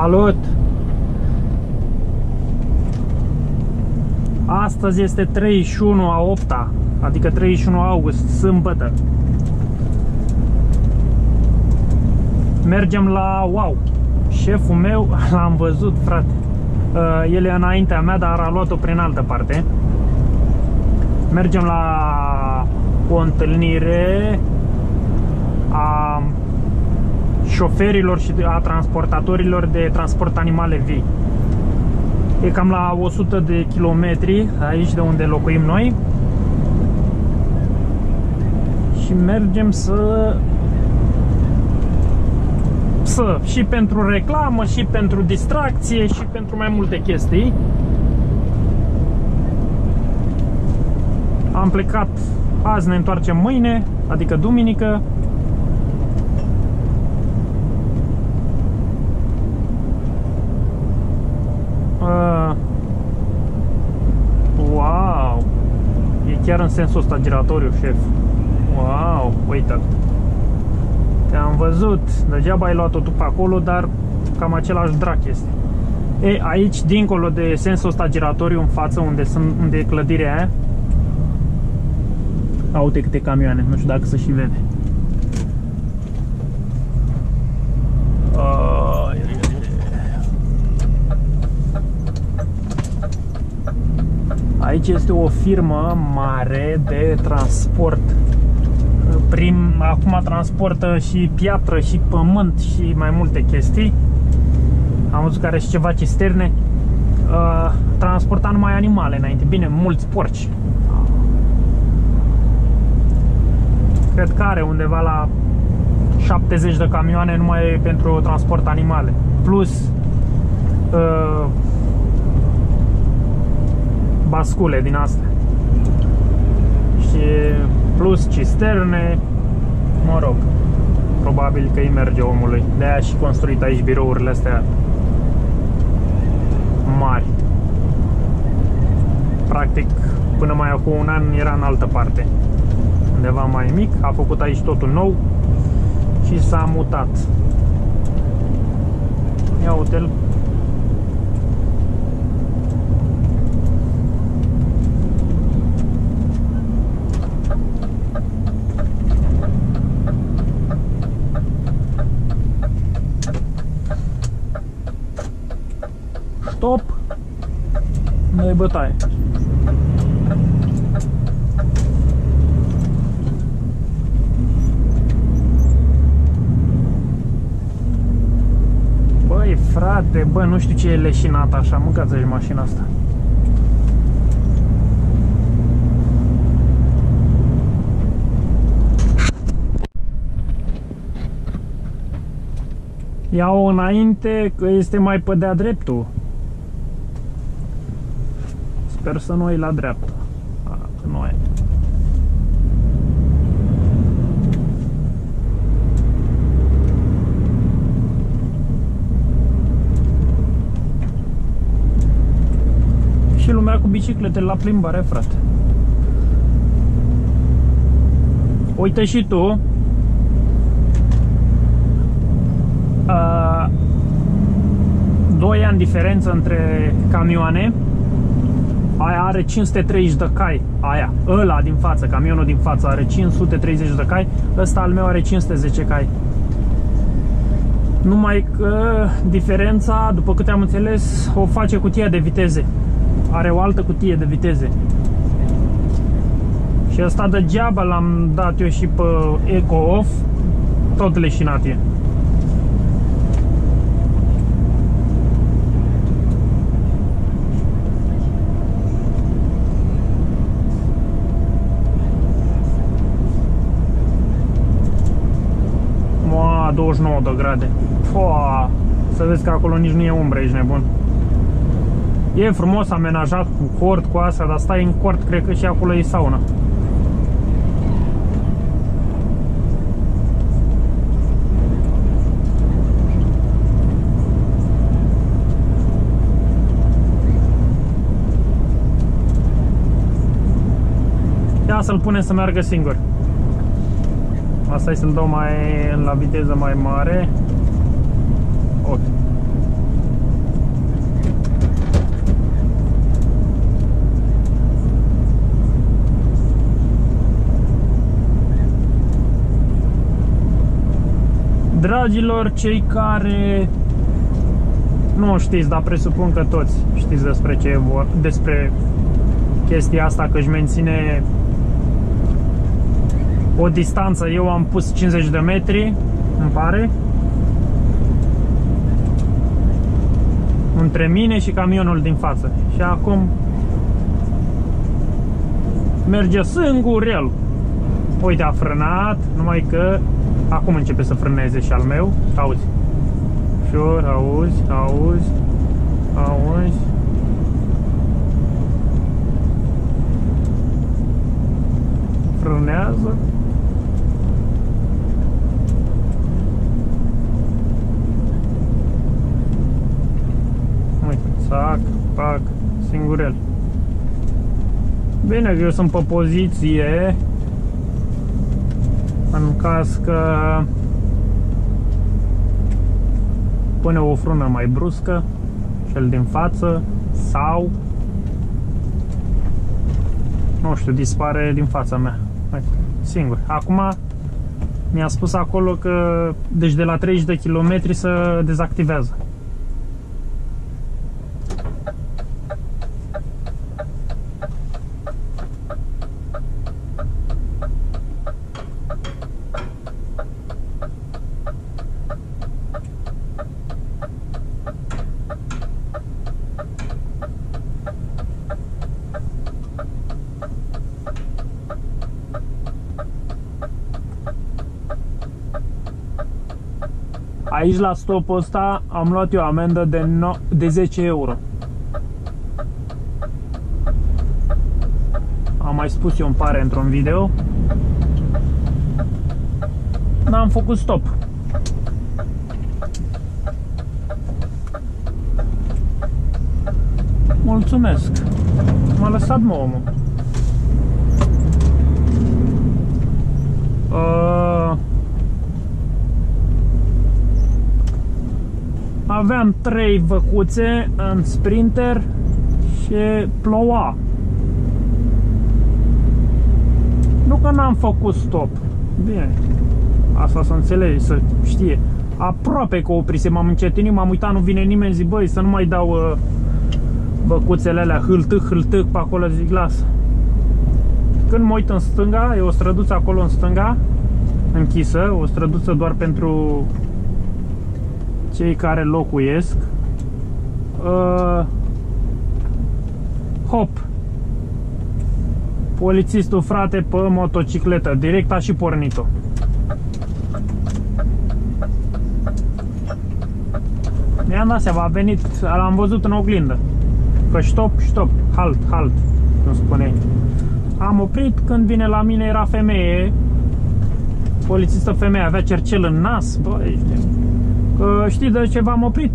Salut! Astăzi este 31/8, adică 31 august, sâmbătă. Mergem la wow. Șeful meu l-am văzut, frate. El e înaintea mea, dar a luat-o prin altă parte. Mergem la o întâlnire a șoferilor și a transportatorilor de transport animale vii. E cam la 100 de kilometri aici de unde locuim noi. Și mergem și pentru reclamă, și pentru distracție, și pentru mai multe chestii. Am plecat azi, ne întoarcem mâine, adică duminică. Wow! E chiar în sensul ăsta giratoriu, șef. Wow! Uite-l! Te-am văzut! Degeaba ai luat-o tu pe acolo, dar cam același drac este. E, aici, dincolo de sensul ăsta giratoriu, în față, unde e clădirea aia. Uite câte camioane, nu știu dacă se și vede. Aici este o firmă mare de transport. Acum transportă și piatră, și pământ, și mai multe chestii. Am văzut că are și ceva cisterne. Transporta numai animale înainte. Bine, mulți porci. Cred că are undeva la 70 de camioane numai pentru transport animale. Plus bascule din astea. Și plus cisterne. Mă rog, probabil că îi merge omului. De-aia și construit aici birourile astea mari. Practic, până mai acum un an era în altă parte, undeva mai mic. A făcut aici totul nou și s-a mutat. Ia uite-l. Stop! Nu-i bătaie. Băi, frate, bă, nu știu ce e leșinat așa. Mâncați-și mașina asta. Ia-o înainte, că este mai pe de-a dreptul. Sper să nu e la dreapta. Că nu e. Și lumea cu bicicletele la plimbare, frate. Uite și tu. 2 ani diferență între camioane. Aia are 530 de cai. Ăla din față, camionul din față are 530 de cai. Ăsta al meu are 510 cai. Numai că diferența, după câte am înțeles, o face cutia de viteze. Are o altă cutie de viteze. Și ăsta degeaba l-am dat eu și pe Eco Off. Tot leșinat e. Moa, 29 de grade. Foa, să vezi că acolo nici nu e umbră, ești nebun. E frumos amenajat cu cort, cu astea, dar stai în cort, cred că și acolo e sauna. Ia să-l punem să meargă singur. Asta e să-l dau la viteză mai mare. Ok. Dragilor, cei care nu știți, dar presupun că toți știți despre ce e despre chestia asta, că își menține o distanță. Eu am pus 50 de metri, îmi pare, între mine și camionul din față. Și acum merge singur el. Uite, a frânat, numai că acum începe să frâneze și al meu. Auzi? Ușor, auzi, auzi, auzi. Frânează. Uite, sac, pac, singurel. Bine că eu sunt pe poziție în caz că pune o frână mai bruscă, cel din față, sau nu știu, dispare din fața mea. Uite, singur. Acum mi-a spus acolo că deci de la 30 de km se dezactivează. Aici la stopul ăsta am luat eu amendă de 10 euro. Am mai spus eu, îmi pare, într-un video. N-am făcut stop. Mulțumesc. M-a lăsat, mă, omul. Aveam 3 văcuțe în Sprinter și ploua. Nu că n-am făcut stop. Bine, asta să înțelegi, să știe. Aproape că oprisem, m-am încetinit, m-am uitat, nu vine nimeni, zic, băi, să nu mai dau văcuțele alea, hâltâc, hâltâc pe acolo, zic, lasă. Când mă uit în stânga, e o străduță acolo în stânga, închisă, o străduță doar pentru cei care locuiesc. Hop, polițistul, frate, pe motocicletă, direct a și pornit-o. Mi-am dat seama, a venit, l-am văzut în oglindă, că stop, stop, halt, halt, cum spuneai. Am oprit, când vine la mine era femeie, polițistă femeie, avea cercel în nas. Băi, că știi de ce v-am oprit?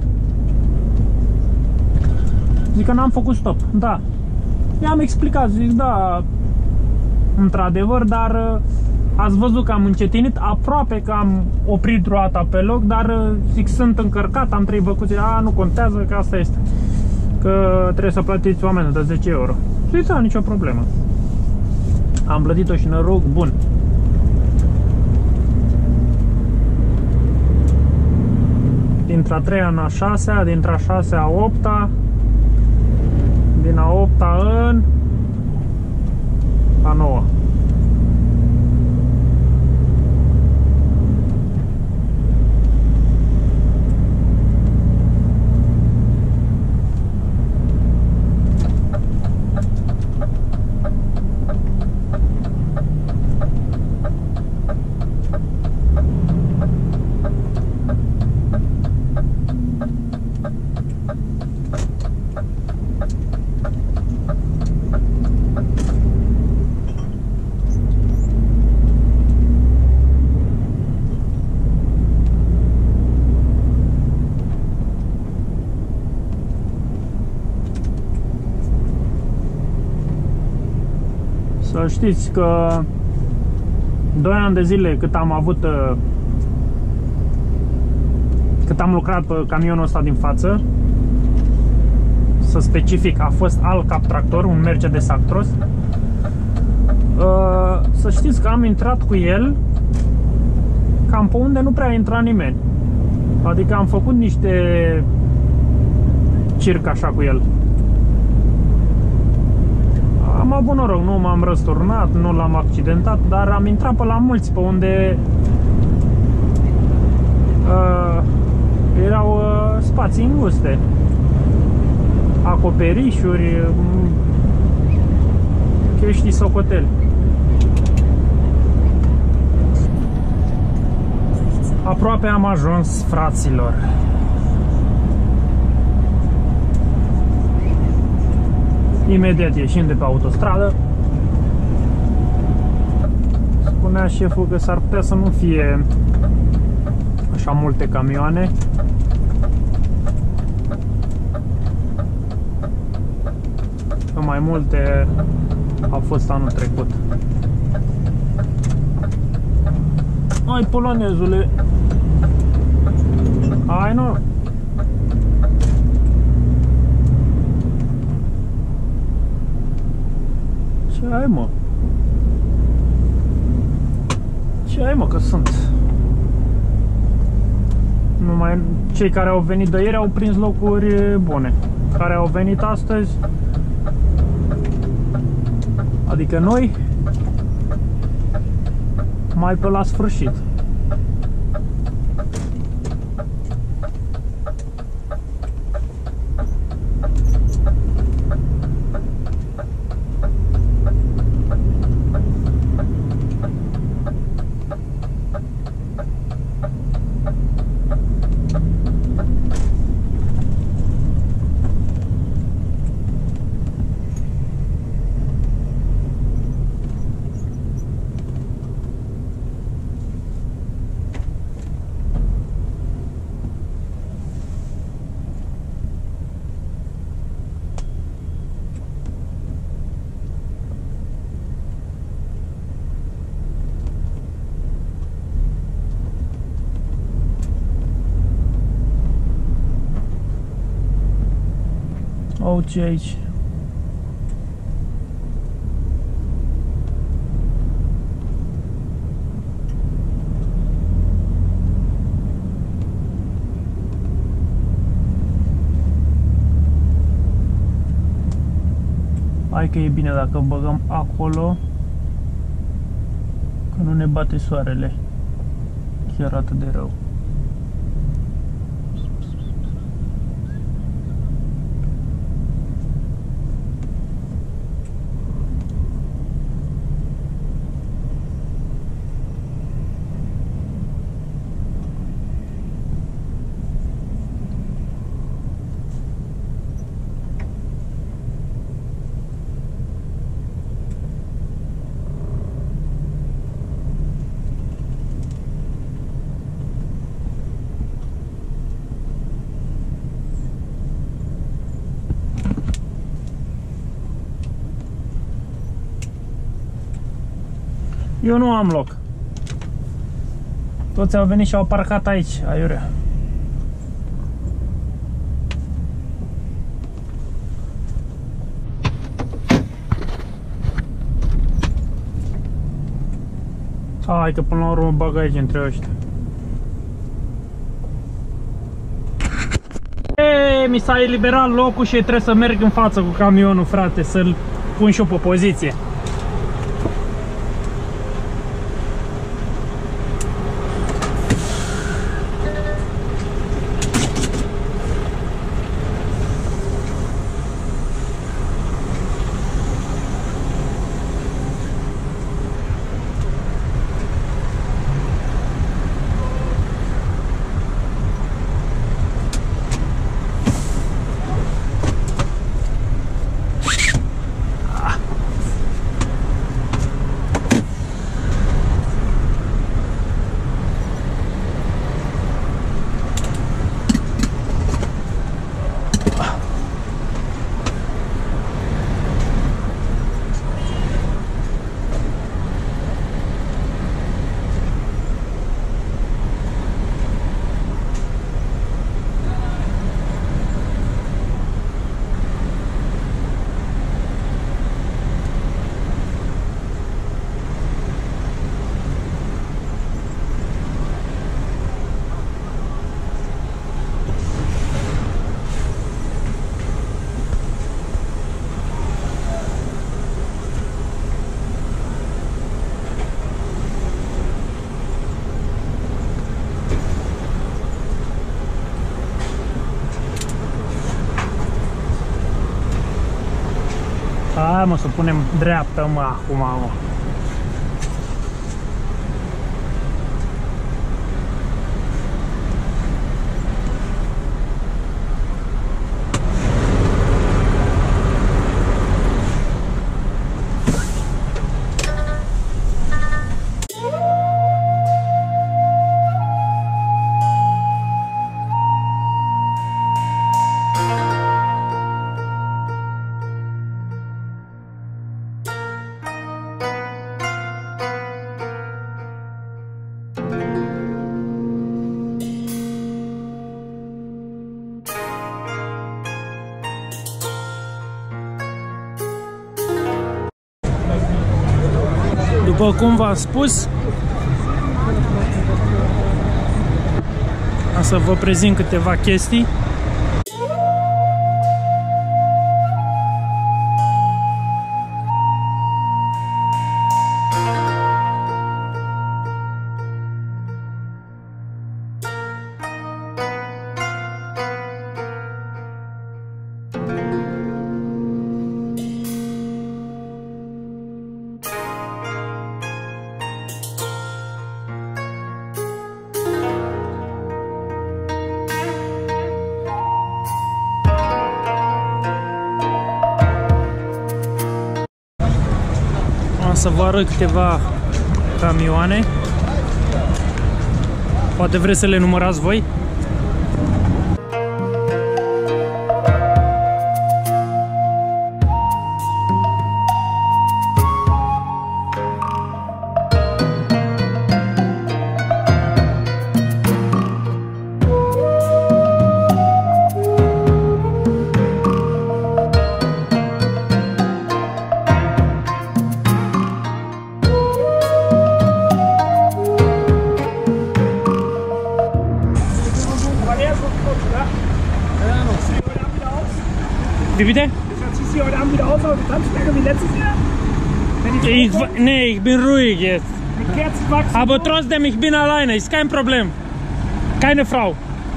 Zic că n-am făcut stop. Da. I-am explicat, zic, da, într-adevăr, dar ați văzut că am încetinit, aproape că am oprit roata pe loc, dar zic, sunt încărcat, am 3 văcuțe, nu contează, că asta este, că trebuie să plătiți o amendă de 10 euro. Zic, da, nicio problemă. Am plătit-o și noroc bun. Dintre a 3-a în a 6-a, dintre a 6-a a 8-a, din a 8-a în a 9-a. Să știți că 2 ani de zile cât am avut, cât am lucrat pe camionul ăsta din față, să specific, a fost alt cap tractor, un Mercedes Actros. Să știți că am intrat cu el cam pe unde nu prea intra nimeni. Adică am făcut niște circ așa cu el. Am avut noroc, nu m-am răsturnat, nu l-am accidentat, dar am intrat pe la mulți, pe unde erau spații înguste, acoperișuri, chestii socoteli. Aproape am ajuns, fraților. Imediat ieșim de pe autostradă. Spunea șeful că s-ar putea să nu fie așa multe camioane. Că mai multe au fost anul trecut. Hai, polonezule! Hai, nu! Ce ai, mă? Ce ai, mă, că sunt? Numai cei care au venit de ieri au prins locuri bune. Care au venit astăzi, adică noi, mai pe la sfârșit. Oh, ce aici? Hai că e bine dacă băgăm acolo, că nu ne bate soarele chiar atât de rău. Eu nu am loc. Toți au venit și au parcat aici, aiurea. Hai că până la urmă bag aici între ăștia. Eee, mi s-a eliberat locul și trebuie să merg în față cu camionul, frate, să-l pun și eu pe poziție. Hai mă, să punem dreaptă, mă, acum, mă. După cum v-am spus, o să vă prezint câteva chestii. Să vă arăt câteva camioane. Poate vreți să le numărați voi? Wie bitte? Ziehst du heute Abend wieder auf auf die Tanzberge wie letztes Jahr? Nee, ich bin ruhig jetzt. Mit Kerzenwachs. Aber trotzdem, ich bin alleine, ist kein Problem. Keine Frau.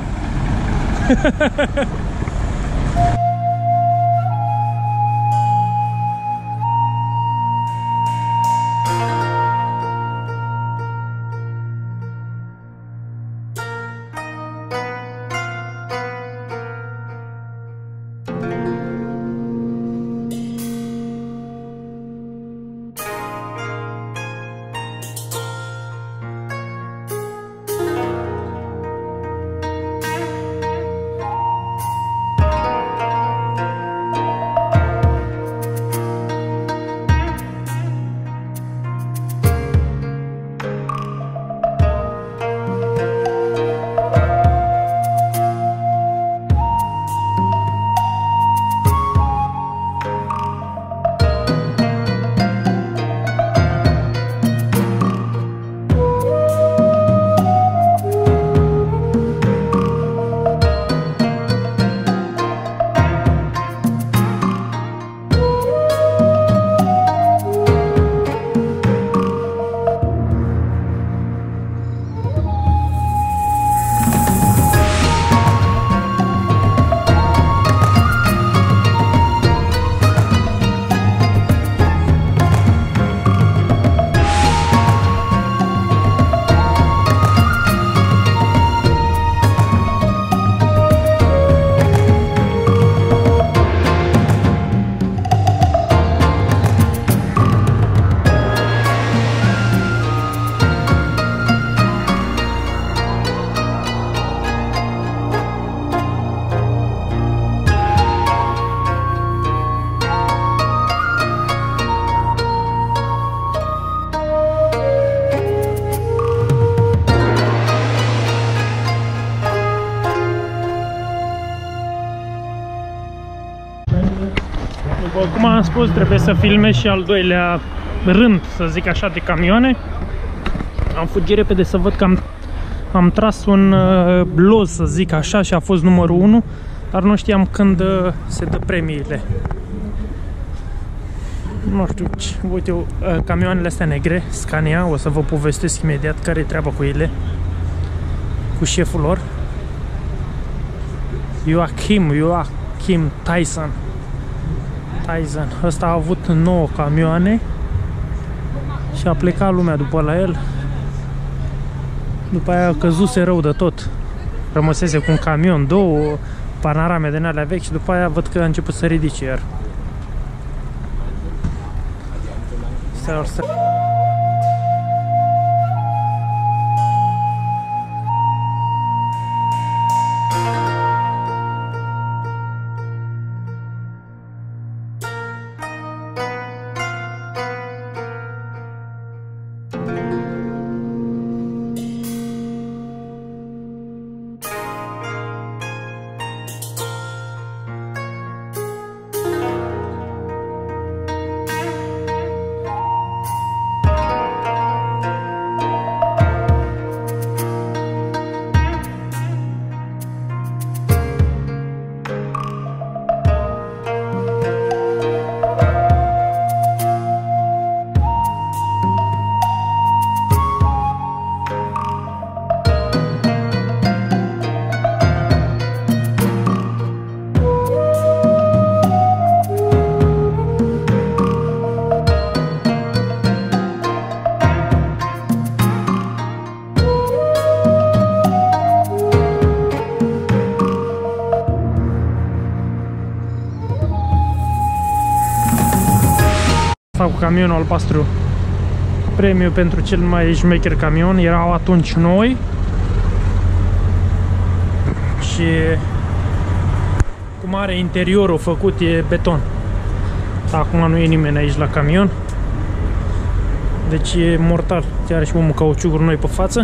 După cum am spus, trebuie să filmez și al doilea rând, să zic așa, de camioane. Am fugit repede să văd că am tras un loz, să zic așa, și a fost numărul 1, dar nu știam când se dă premiile. Nu știu ce, uite, camioanele astea negre, Scania, o să vă povestesc imediat care e treaba cu ele, cu șeful lor. Joachim Tyson. Tizen. Ăsta a avut 9 camioane și a plecat lumea după la el. După aia a căzuse rău de tot. Rămăsese cu un camion, 2 panorame din alea vechi și după aia văd că a început să ridice iar. Cu camionul albastru, premiu pentru cel mai șmecher camion. Erau atunci noi și cum are interiorul făcut, e beton. Acum nu e nimeni aici la camion, deci e mortal. Chiar și omul cauciucuri noi pe față.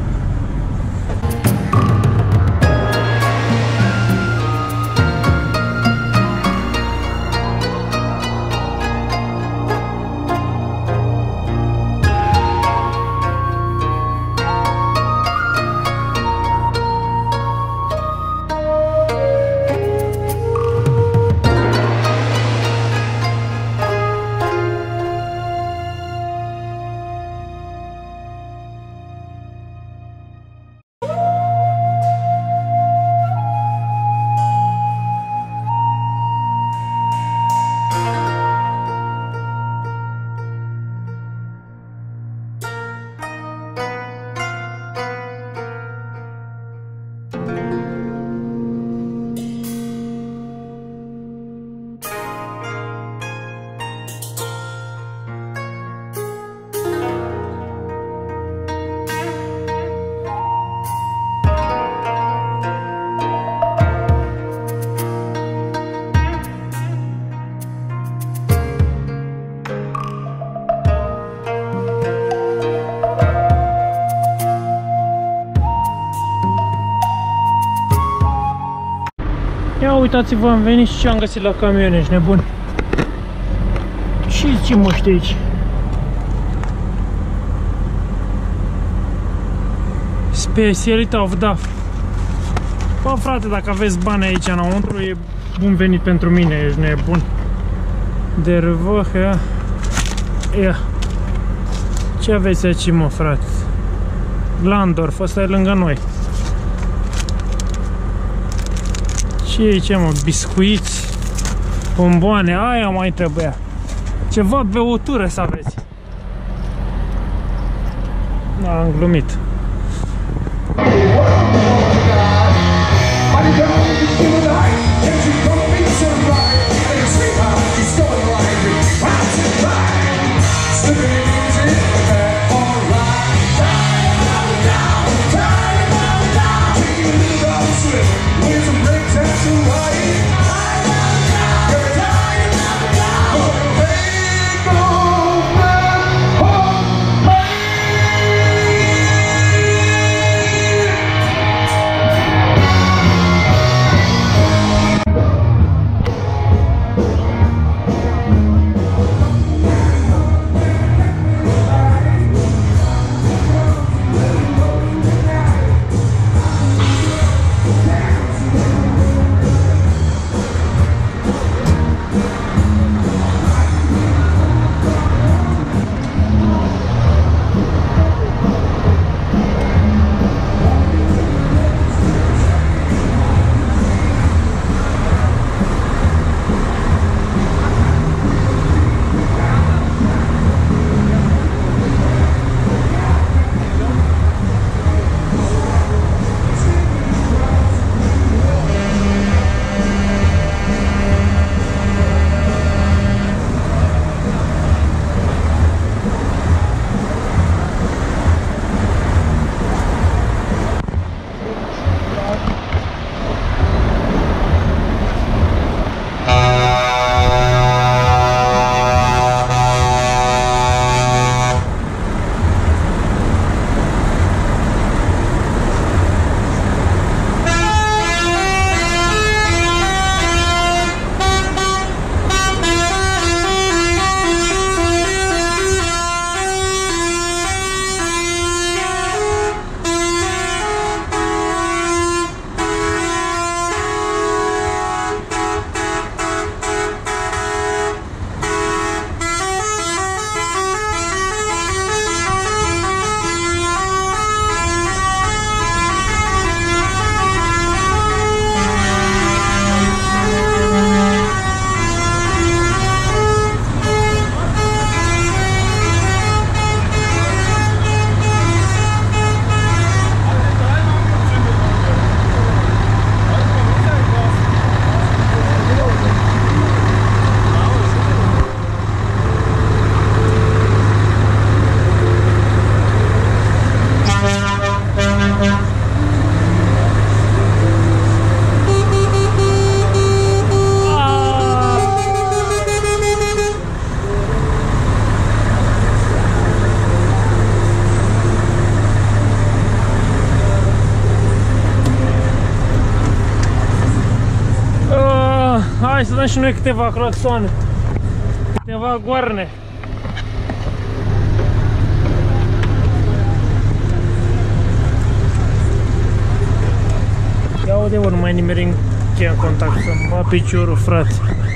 Ia uitați-vă, am venit și ce am găsit la camion, ești nebun. Ce mă știi aici? Speciality of DAF. Bă, frate, dacă aveți bani aici înăuntru, e bun venit pentru mine, ești nebun. Dervăhea. Ia. Ce aveți aici, mă, frate? Glandorf, ăsta e lângă noi. Ce e aici, mă? Biscuiți, bomboane, aia mai trebuia. Ceva băutură să aveți. Da, am glumit. Hai să dăm și noi câteva claxoane, câteva goarne. Ia uite, nu mai nimerim cheia în contact, să-mi bat piciorul, frate.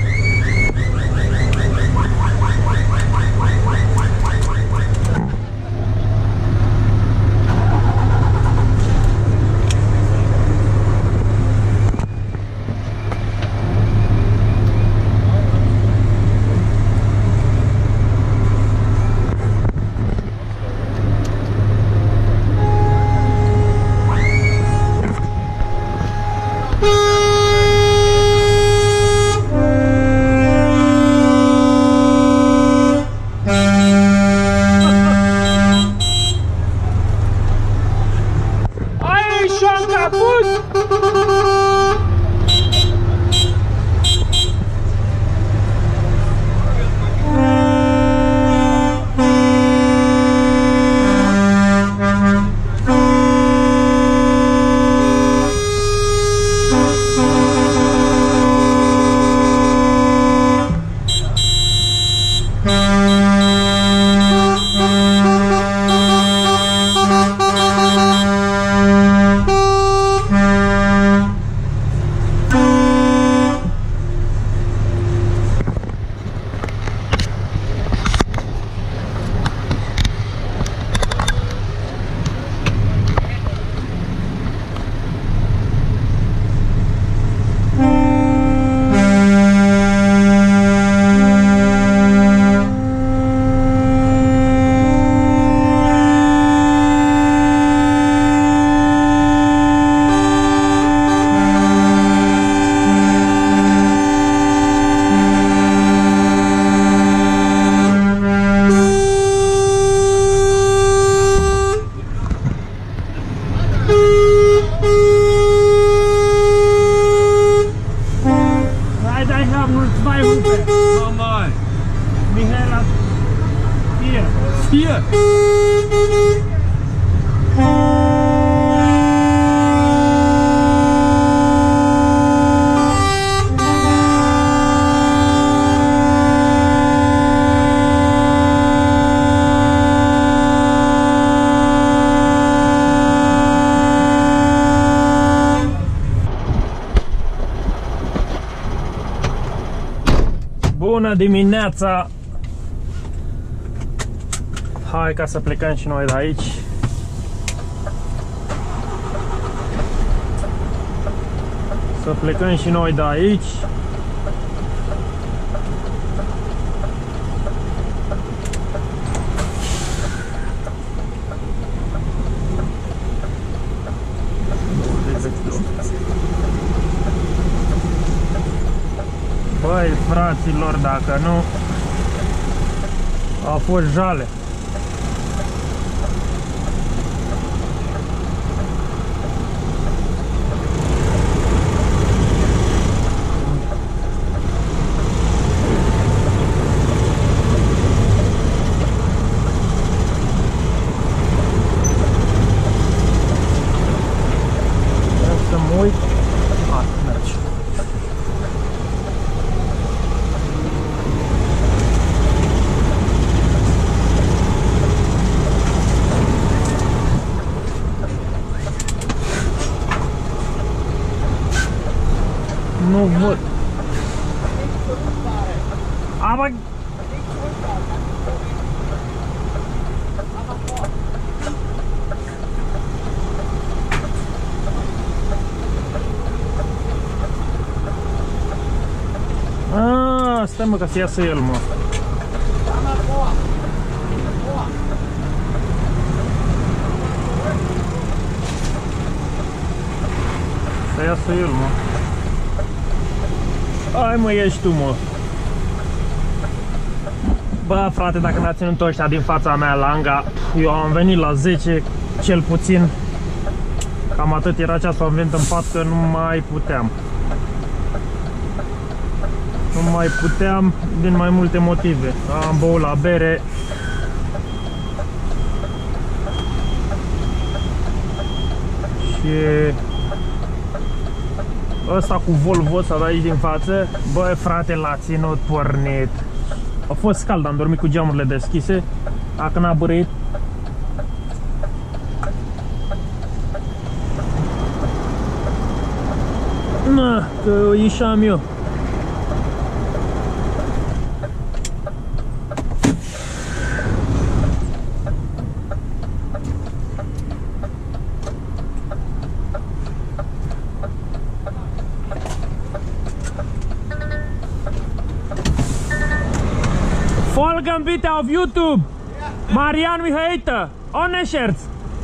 Bună dimineața! Hai ca să plecăm și noi de aici. Să plecăm și noi de aici. Băi, fraților, dacă nu, a fost jale. Să mă uit. Merge. Nu văd. Aber stai mă, ca să iasă el, mă. Să iasă el, mă. Hai mă, ieși tu, mă. Bă, frate, dacă mi-a ținut ăștia din fața mea langa, eu am venit la 10, cel puțin. Cam atât era ceasul, am venit în pat că nu mai puteam. Nu mai puteam din mai multe motive. Am băut la bere. Și ăsta cu Volvo ăsta de aici din față, bă, frate, l-a ținut pornit. A fost cald, am dormit cu geamurile deschise, dacă n-a bărâit. Na, că ieșeam eu. Folgen bitte auf YouTube! Marian, wie heißt er? Ohne Scherz!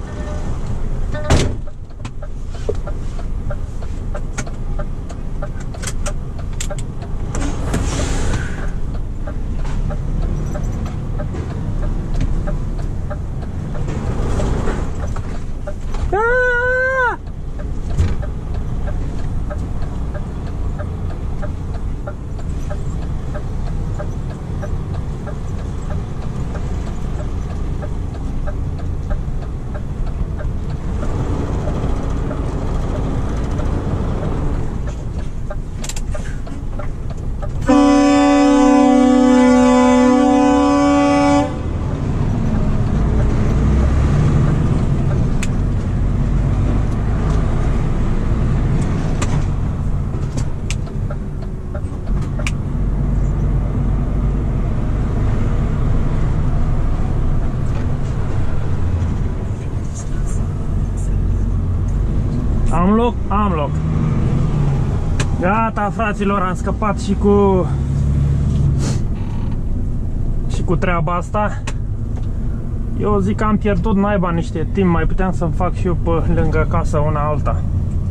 Am loc? Am loc. Gata, fraților, am scăpat și cu treaba asta. Eu zic că am pierdut naiba niște timp, mai puteam să-mi fac și eu pe lângă casă una alta.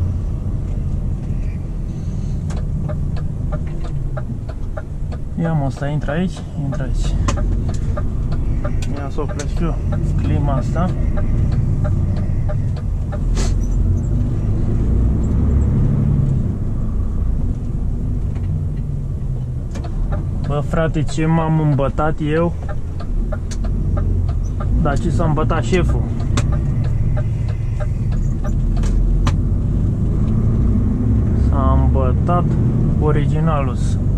Ia mă, ăsta, intră aici? Intră aici. Ia să opresc eu clima asta. Bă, frate, ce m-am îmbătat eu? Dar ce s-a îmbătat șeful? S-a îmbătat originalul.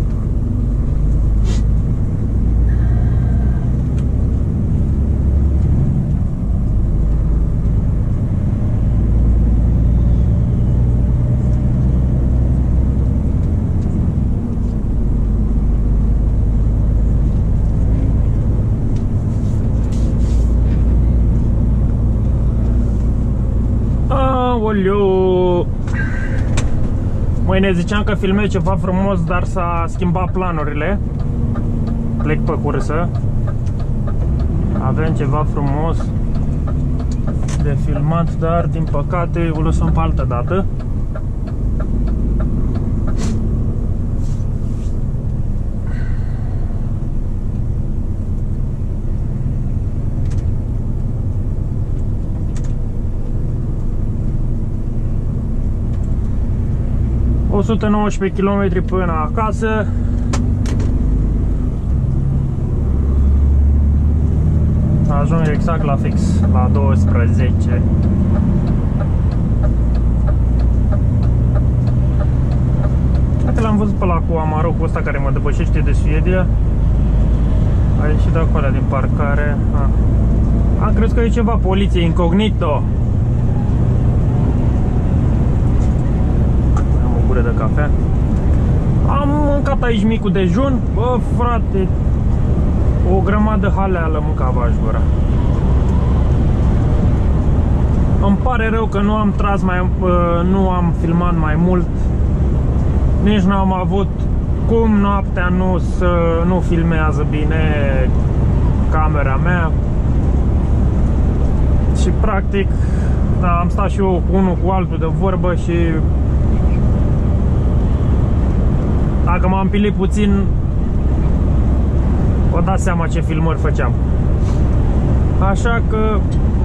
Aoleu! Mâine ziceam că filmez ceva frumos, dar s-a schimbat planurile. Plec pe cursă. Avem ceva frumos de filmat, dar din păcate o lăsăm pe altă dată. O 119 km până acasă. Ajung exact la fix, la 12. Cred că l-am văzut pe la cu Amarocul ăsta care mă depășește de Suedia. A ieșit de acolo din parcare. Am crezut că e ceva poliție incognito. De cafea. Am mâncat aici micul dejun. Bă, frate, o grămadă haleală mâncava aș gura. Îmi pare rău că nu am tras nu am filmat mai mult. Nici nu am avut cum noaptea nu filmează bine camera mea. Și practic, da, am stat și eu cu unul cu altul de vorbă și dacă m-am pilit puțin, vă dați seama ce filmări făceam. Așa că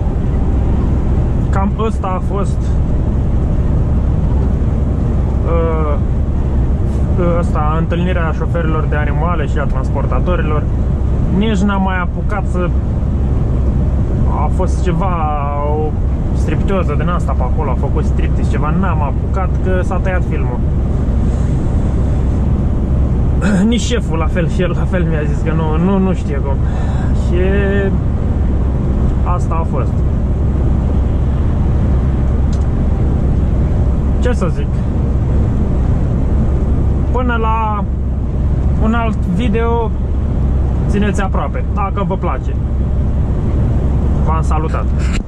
cam ăsta a fost întâlnirea șoferilor de animale și a transportatorilor. Nici n-am mai apucat să... A fost ceva, o stripteoză din asta pe acolo, a făcut striptease ceva, n-am apucat că s-a tăiat filmul. Nici șeful la fel, și el la fel mi-a zis că nu știe cum. Și asta a fost. Ce să zic? Până la un alt video, țineți aproape, dacă vă place. V-am salutat.